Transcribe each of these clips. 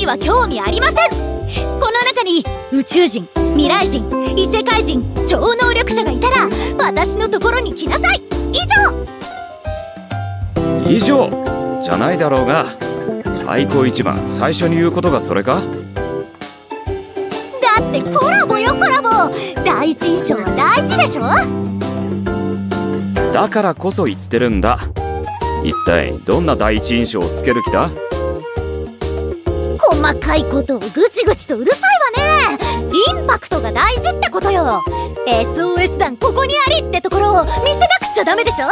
は興味ありません。この中に宇宙人、未来人、異世界人、超能力者がいたら私のところに来なさい。 以上じゃないだろうが。太鼓一番最初に言うことがそれか？ だってコラボよコラボ。第一印象は大事でしょ。 だからこそ言ってるんだ。一体どんな第一印象をつける気だ？ 細かいことをぐちぐちとうるさいわね。インパクトが大事ってことよ。 SOS 団ここにありってところを見せなくちゃダメでしょ。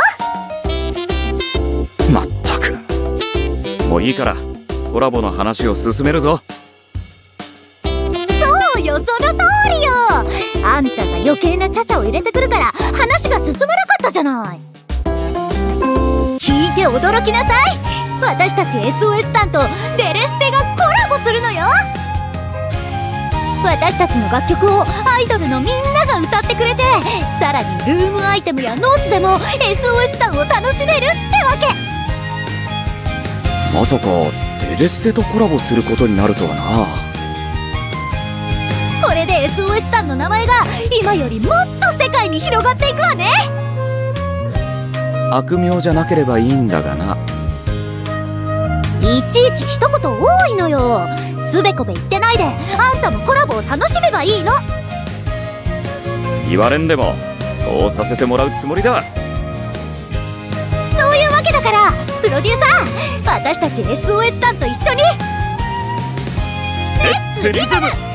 まったく。もういいからコラボの話を進めるぞ。 そうよ、その通りよ。あんたが余計なチャチャを入れてくるから話が進まなかったじゃない。聞いて驚きなさい。私たち SOS 団とデレステがコラボするのよ。私たちの楽曲をアイドルのみんなが歌ってくれて、さらにルームアイテムやノーツでも SOS 団を楽しめるってわけ。 まさかデレステとコラボすることになるとはな。これで SOS 団の名前が今よりもっと世界に広がっていくわね。 悪名じゃなければいいんだがな。 いちいち一言多いのよ。つべこべ言ってないであんたもコラボを楽しめばいいの。 言われんでもそうさせてもらうつもりだ。 そういうわけだからプロデューサー、私たち SOS 団と一緒にレッツリズム